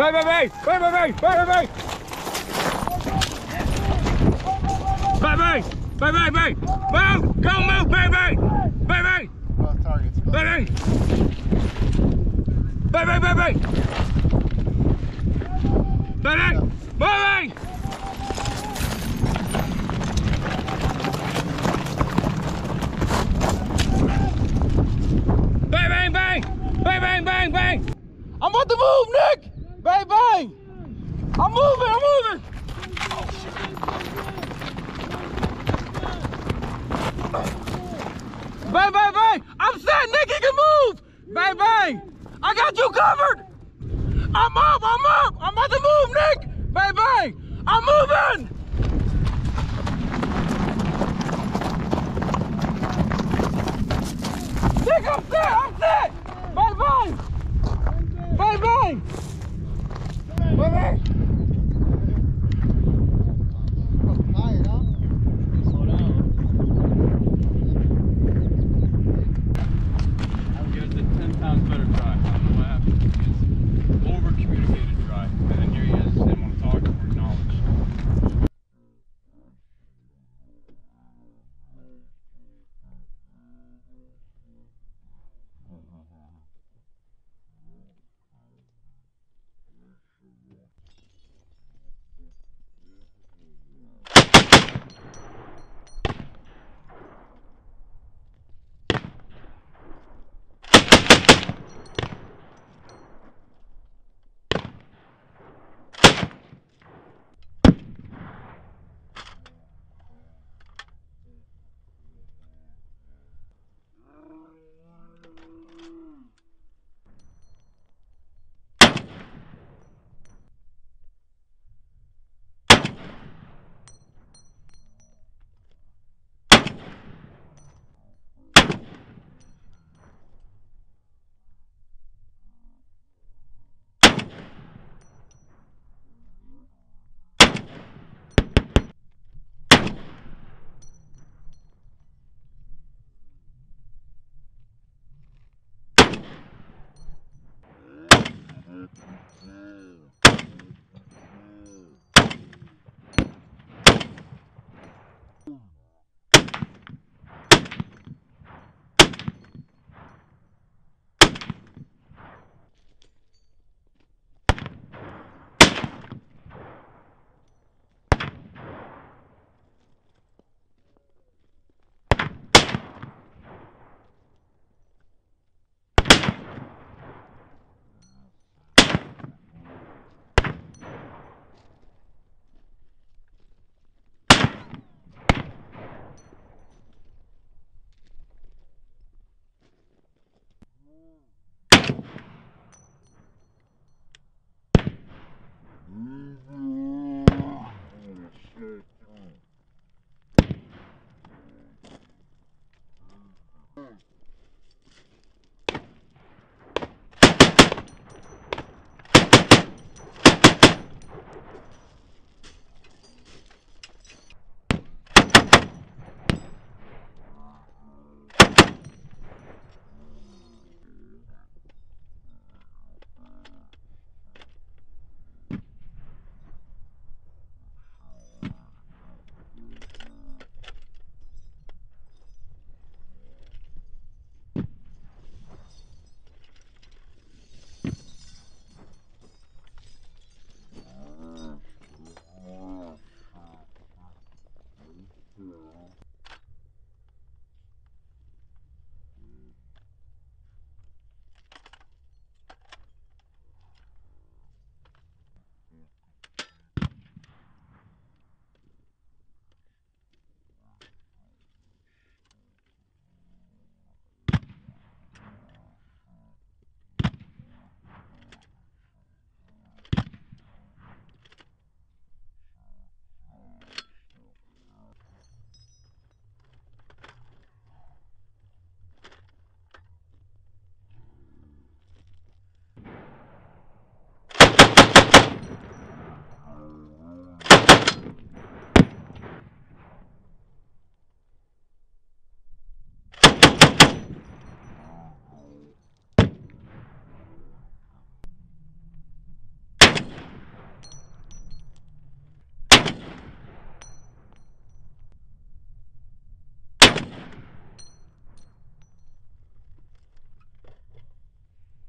Bang, bang, bang! Bang, bang, bang! Bang, bang, bang! Bang, bang! Bang, bang, bang! Move! Go move! Bang, bang! Bang, bang! Both targets. Both Bang, targets. bang! Bang, bang, bang, bang! Bang, bang! Bang, bang! Bang, bang, bang! Bang, bang, bang, bang! I'm about to move, Nick! Bang, bang! I'm moving, I'm moving! Bang, bang, bang! I'm set, Nick, he can move! Bang, bang! I got you covered! I'm up, I'm up! I'm about to move, Nick! Bang, bang! I'm moving! Nick, I'm set, I'm set! Bang, bang! Bang, bang! Bang, bang! Tired, huh? Slow down. It was a 10 times better try. I don't know what happened. He was over-communicated try. And then here he is, didn't want to talk or acknowledge.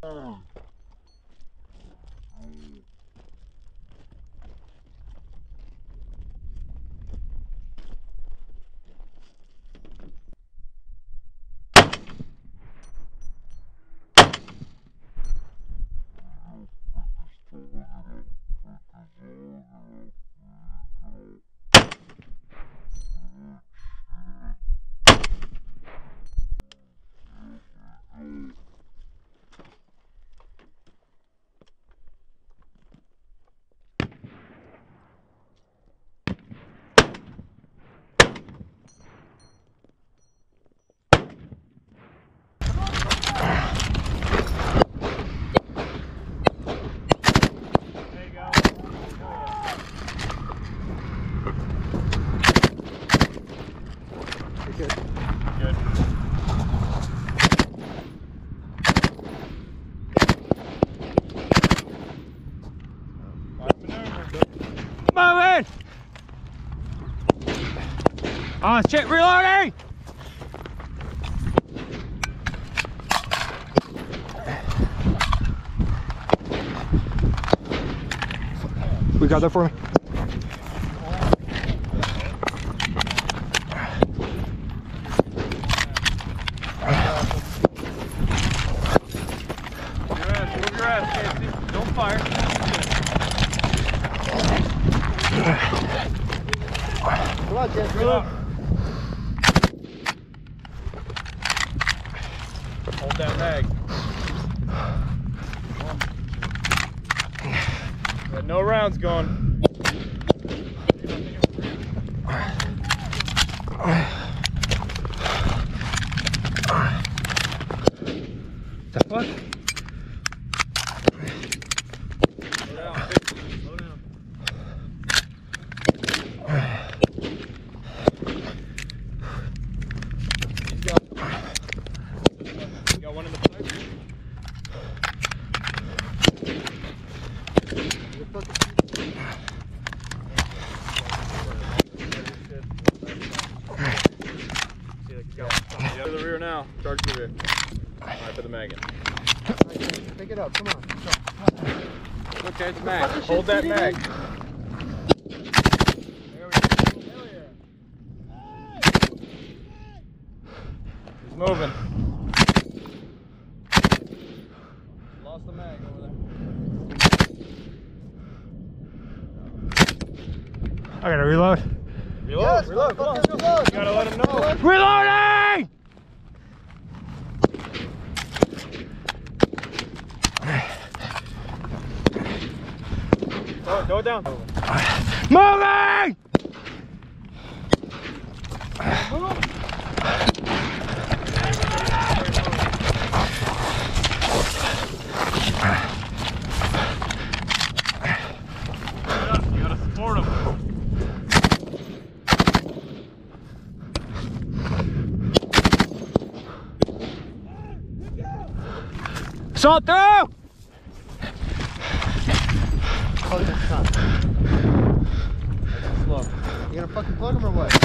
Moving! Oh shit, reloading! We got that for me? Move your ass, Casey. Don't fire. Come on, Jess. Reload. Hold that mag. Got no rounds going. The fuck? Slow down. You got one in the pipe? Yeah, to the rear now. Charge the rear. Alright, put the mag in. Pick it up. Come on. Okay, it's mag. Hold that mag. There we go. Hell yeah. He's moving. Lost the mag over there. I gotta reload. Reload, Yes, reload, come on. motherfucker, reload. You gotta let him know. Reloading! Throw it down. Moving! You gotta support him. Assault through! Oh, that's not. Slow. You gonna fucking plug him or what?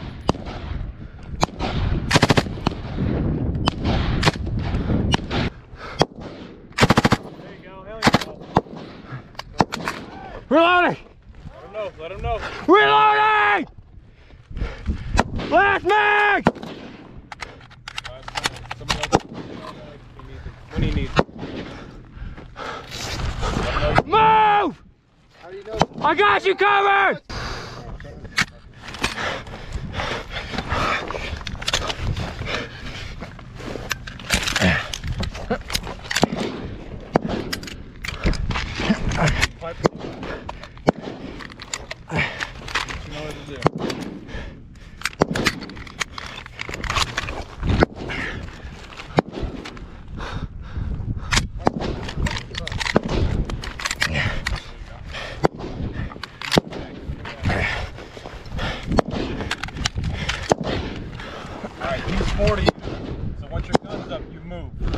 There you go. Hell yeah. Reloading! Let him know. Let him know. Reloading! Last mag! Somebody else. When he needs it. How Move! do you know? I got you covered! Pipe. You know what to do. Alright, he's 40. So once your gun's up, you move.